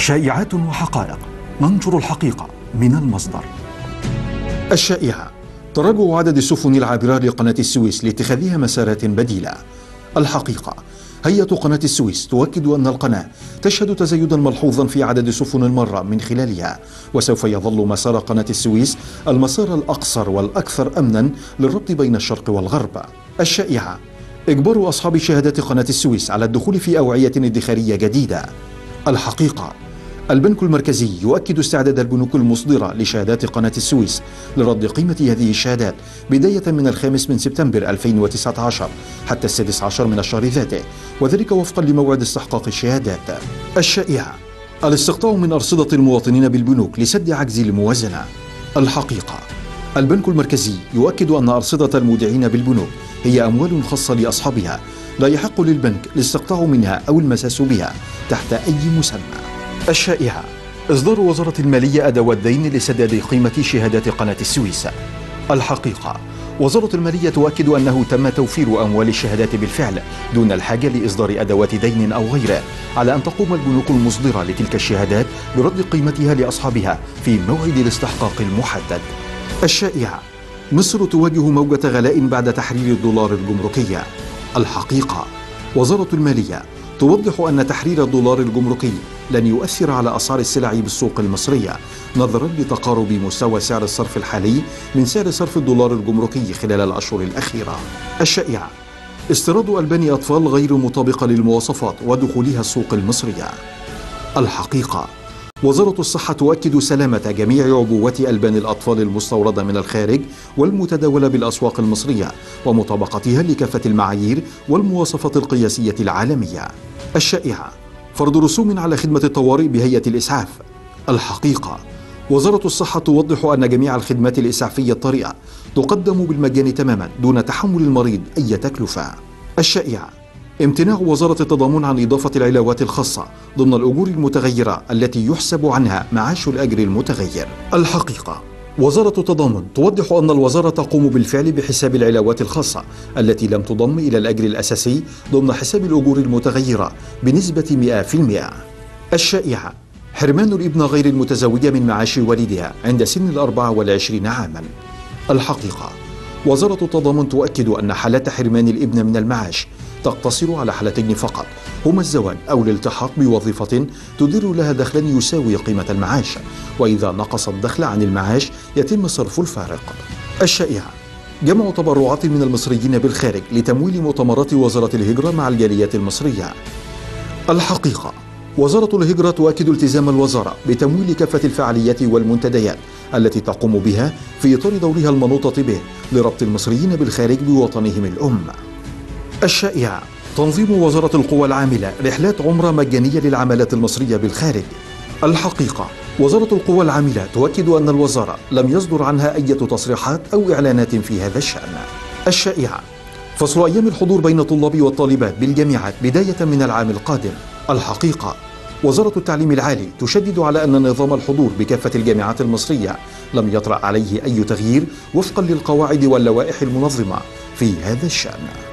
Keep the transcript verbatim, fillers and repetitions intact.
شائعات وحقائق، ننشر الحقيقة من المصدر. الشائعة: تراجع عدد السفن العابرة لقناة السويس لاتخاذها مسارات بديلة. الحقيقة: هيئة قناة السويس تؤكد أن القناة تشهد تزايدا ملحوظا في عدد السفن المارة من خلالها، وسوف يظل مسار قناة السويس المسار الأقصر والأكثر أمنا للربط بين الشرق والغرب. الشائعة: إجبار أصحاب شهادات قناة السويس على الدخول في أوعية ادخارية جديدة. الحقيقة: البنك المركزي يؤكد استعداد البنوك المصدرة لشهادات قناة السويس لرد قيمة هذه الشهادات بداية من الخامس من سبتمبر ألفين وتسعة عشر حتى السادس عشر من الشهر ذاته، وذلك وفقا لموعد استحقاق الشهادات. الشائعة: الاستقطاع من أرصدة المواطنين بالبنوك لسد عجز الموازنة. الحقيقة: البنك المركزي يؤكد أن أرصدة المودعين بالبنوك هي أموال خاصة لأصحابها، لا يحق للبنك الاستقطاع منها أو المساس بها تحت أي مسمى. الشائعة: إصدار وزارة المالية أدوات دين لسداد قيمة شهادات قناة السويس. الحقيقة: وزارة المالية تؤكد أنه تم توفير أموال الشهادات بالفعل دون الحاجة لإصدار أدوات دين أو غيره، على أن تقوم البنوك المصدرة لتلك الشهادات برد قيمتها لأصحابها في موعد الاستحقاق المحدد. الشائعة: مصر تواجه موجة غلاء بعد تحرير الدولار الجمركي. الحقيقة: وزارة المالية توضح أن تحرير الدولار الجمركي لن يؤثر على أسعار السلع بالسوق المصرية، نظرا لتقارب مستوى سعر الصرف الحالي من سعر صرف الدولار الجمركي خلال الأشهر الأخيرة. الشائعة: استيراد ألبان أطفال غير مطابقة للمواصفات ودخولها السوق المصرية. الحقيقة: وزارة الصحة تؤكد سلامة جميع عبوات ألبان الأطفال المستوردة من الخارج والمتداولة بالأسواق المصرية ومطابقتها لكافة المعايير والمواصفات القياسية العالمية. الشائعة: فرض رسوم على خدمة الطوارئ بهيئة الإسعاف. الحقيقة: وزارة الصحة توضح أن جميع الخدمات الإسعافية الطارئة تقدم بالمجان تماما دون تحمل المريض أي تكلفة. الشائعة: امتناع وزارة التضامن عن إضافة العلاوات الخاصة ضمن الأجور المتغيرة التي يحسب عنها معاش الأجر المتغير. الحقيقة: وزارة التضامن توضح أن الوزارة تقوم بالفعل بحساب العلاوات الخاصة التي لم تضم إلى الأجر الأساسي ضمن حساب الأجور المتغيرة بنسبة مئة بالمئة. الشائعة: حرمان الابنة غير المتزوجة من معاش والدها عند سن الأربعة والعشرين عاما. الحقيقة: وزارة التضامن تؤكد أن حالات حرمان الابنة من المعاش تقتصر على حالتين فقط، هما الزواج أو الالتحاق بوظيفة تدر لها دخلا يساوي قيمة المعاش، وإذا نقص الدخل عن المعاش يتم صرف الفارق. الشائعة: جمع تبرعات من المصريين بالخارج لتمويل مؤتمرات وزارة الهجرة مع الجاليات المصرية. الحقيقة: وزارة الهجرة تؤكد التزام الوزارة بتمويل كافة الفعاليات والمنتديات التي تقوم بها في إطار دورها المنوط به لربط المصريين بالخارج بوطنهم الأم. الشائعة: تنظيم وزارة القوى العاملة رحلات عمرة مجانية للعمالة المصرية بالخارج. الحقيقة: وزارة القوى العاملة تؤكد أن الوزارة لم يصدر عنها أي تصريحات أو إعلانات في هذا الشأن. الشائعة: فصل أيام الحضور بين الطلاب والطالبات بالجامعات بداية من العام القادم. الحقيقة: وزارة التعليم العالي تشدد على أن نظام الحضور بكافة الجامعات المصرية لم يطرأ عليه أي تغيير وفقا للقواعد واللوائح المنظمة في هذا الشأن.